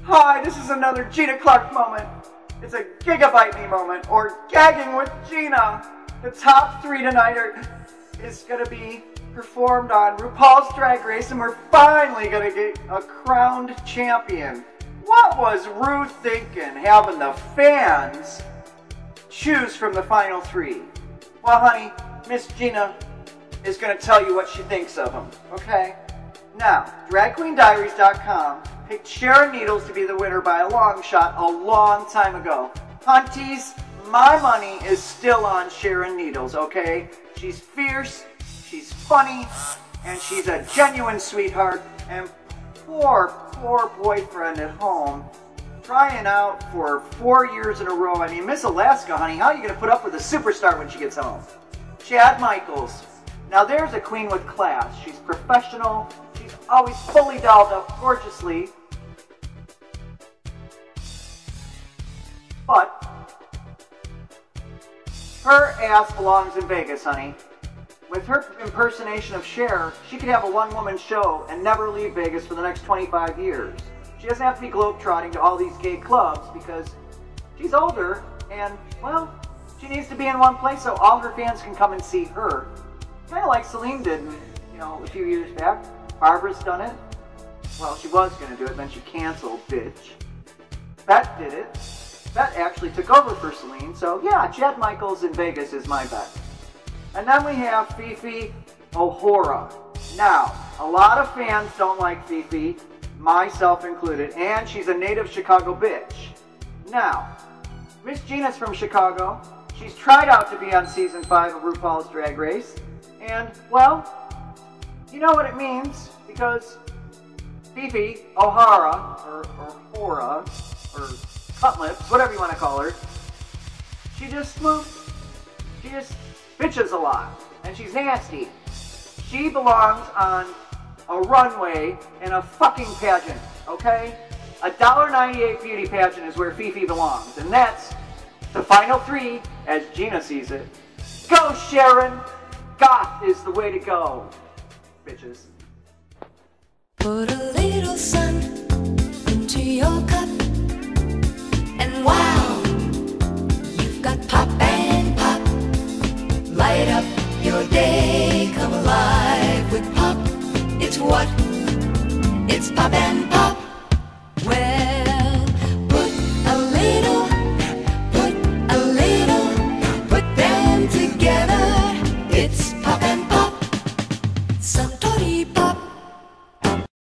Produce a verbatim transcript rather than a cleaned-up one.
Hi, this is another Geenah Clark moment. It's a gigabyte me moment, or gagging with Geenah. The top three tonight are, is going to be performed on RuPaul's Drag Race, and we're finally going to get a crowned champion. What was Ru thinking, having the fans choose from the final three? Well, honey, Miss Geenah is going to tell you what she thinks of them, okay? Now, drag queen diaries dot com picked Sharon Needles to be the winner by a long shot a long time ago. Hunties, my money is still on Sharon Needles, okay? She's fierce, she's funny, and she's a genuine sweetheart. And poor, poor boyfriend at home, trying out for four years in a row. I mean, Miss Alaska, honey, how are you going to put up with a superstar when she gets home? Chad Michaels. Now there's a queen with class. She's professional. She's always fully dolled up gorgeously. But her ass belongs in Vegas, honey. With her impersonation of Cher, she could have a one-woman show and never leave Vegas for the next twenty-five years. She doesn't have to be globetrotting to all these gay clubs because she's older and, well, she needs to be in one place so all her fans can come and see her. Kind of like Celine did, you know, a few years back. Barbara's done it. Well, she was going to do it, then she canceled, bitch. Bet did it. Bet actually took over for Celine, so yeah, Chad Michaels in Vegas is my bet. And then we have Fifi O'Hara. Now, a lot of fans don't like Fifi, myself included, and she's a native Chicago bitch. Now, Miss Geenah's from Chicago. She's tried out to be on season five of RuPaul's Drag Race, and, well, you know what it means, because Fifi O'Hara, or O'Hara, or Cutlips, whatever you want to call her, she just smooths. She just bitches a lot, and she's nasty. She belongs on a runway in a fucking pageant, okay? A one dollar ninety-eight beauty pageant is where Fifi belongs, and that's the final three as Geenah sees it. Go, Sharon! Goth is the way to go, bitches. Put a little sun into your cup, and wow, you've got pop and pop. Light up your day, come alive with pop. It's what? It's pop and pop.